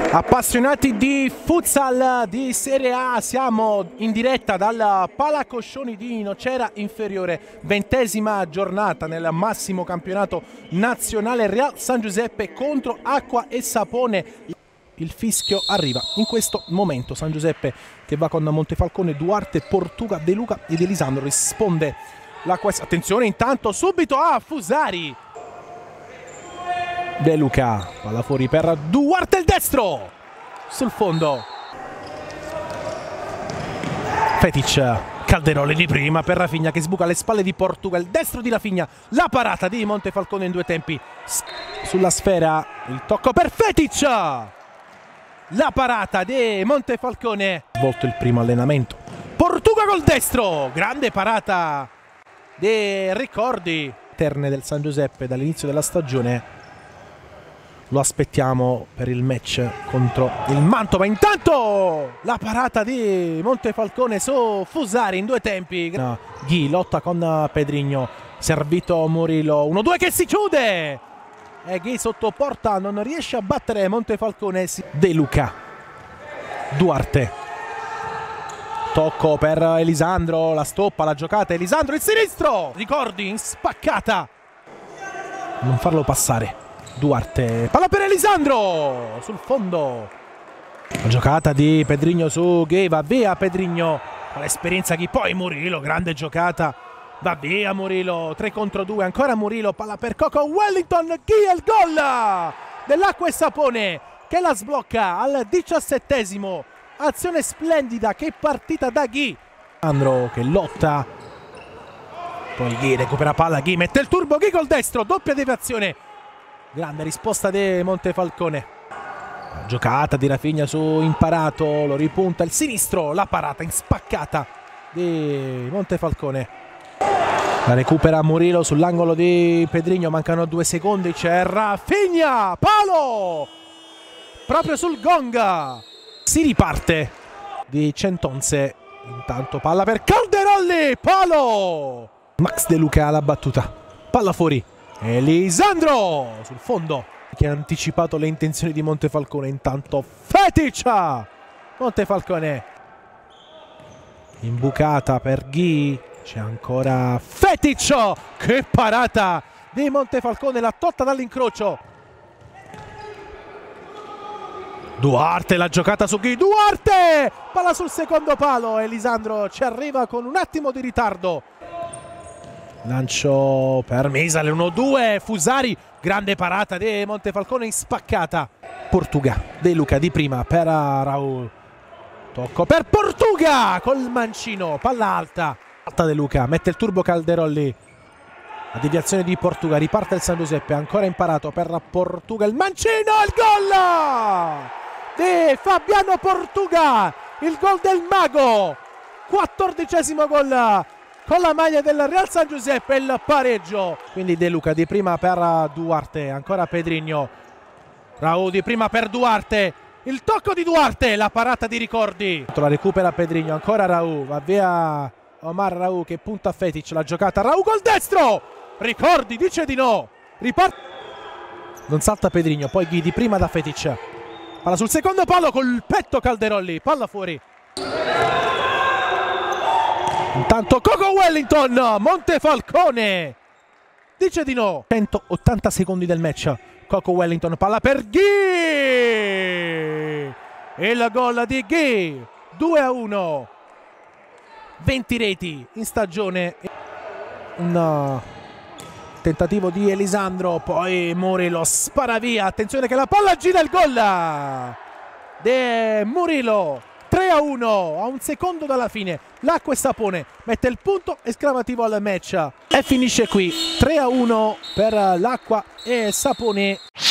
Appassionati di futsal di Serie A, siamo in diretta dal Palacoscioni di Nocera Inferiore, 20ª giornata nel massimo campionato nazionale. Real San Giuseppe contro Acqua e Sapone. Il fischio arriva in questo momento. San Giuseppe che va con Montefalcone, Duarte, Portuga, De Luca ed Elisandro. Risponde l'Acqua. Attenzione intanto subito a Fusari. De Luca, palla fuori per Duarte, il destro sul fondo. Fetic, Calderoli di prima per Rafinha che sbuca alle spalle di Portuga, il destro di Rafinha, la parata di Montefalcone in due tempi. Sulla sfera il tocco per Fetic, la parata di Montefalcone. Volto il primo allenamento, Portuga col destro, grande parata dei ricordi eterne del San Giuseppe dall'inizio della stagione. Lo aspettiamo per il match contro il Mantova. Intanto la parata di Montefalcone su Fusari in due tempi. Ghi lotta con Pedrigno, servito Murillo, 1-2 che si chiude e Ghi sotto porta non riesce a battere Montefalcone. De Luca, Duarte, tocco per Elisandro, la stoppa, la giocata, Elisandro il sinistro, ricordi in spaccata, non farlo passare. Duarte, palla per Elisandro sul fondo, la giocata di Pedrigno su Ghi, va via Pedrigno con l'esperienza Ghi, poi Murillo, grande giocata, va via Murillo, 3 contro 2, ancora Murillo, palla per Coco Wellington, Ghi e il gol dell'Acqua e Sapone che la sblocca al 17esimo, azione splendida, che partita da Ghi. Andro che lotta, poi Ghi recupera palla, Ghi mette il turbo, Ghi col destro, doppia deviazione. Grande risposta di Montefalcone. La giocata di Rafinha su Imparato, lo ripunta il sinistro, la parata in spaccata di Montefalcone. La recupera Murillo sull'angolo di Pedrigno, mancano 2 secondi, c'è Rafinha, palo! Proprio sul gong. Si riparte di Centonze, intanto palla per Calderoli, palo! Max De Luca alla battuta, palla fuori. Elisandro sul fondo che ha anticipato le intenzioni di Montefalcone. Intanto Fetic, Montefalcone imbucata per Ghi, c'è ancora Fetic, che parata di Montefalcone, la totta dall'incrocio. Duarte, la giocata su Ghi, Duarte, palla sul secondo palo, Elisandro ci arriva con un attimo di ritardo. Lancio per Misale, 1-2, Fusari, grande parata di Montefalcone in spaccata. Portuga, De Luca di prima per Raul, tocco per Portuga col mancino, palla alta De Luca, mette il turbo Calderoli, la deviazione di Portuga, riparte il San Giuseppe, ancora Imparato per Portuga, il mancino, il gol di Fabiano Portuga, il gol del mago, 14esimo gol con la maglia del Real San Giuseppe, il pareggio. Quindi De Luca di prima per Duarte, ancora Pedrigno, Raul di prima per Duarte, il tocco di Duarte, la parata di ricordi. La recupera Pedrigno, ancora Raul, va via Omar Raul che punta a Fetic, la giocata Raul col destro, ricordi dice di no, riparte, non salta Pedrigno, poi Ghi di prima da Fetic, palla sul secondo palo col petto Calderoli, palla fuori. Intanto Coco Wellington, Montefalcone dice di no. 180 secondi del match. Coco Wellington, palla per Ghi, il gol di Ghi, 2-1, 20 reti in stagione. Un tentativo di Elisandro, poi Murillo spara via, attenzione che la palla gira, il gol di Murillo, 3-1 a un secondo dalla fine. L'Acqua e Sapone mette il punto esclamativo al match e finisce qui, 3-1 per l'Acqua e Sapone.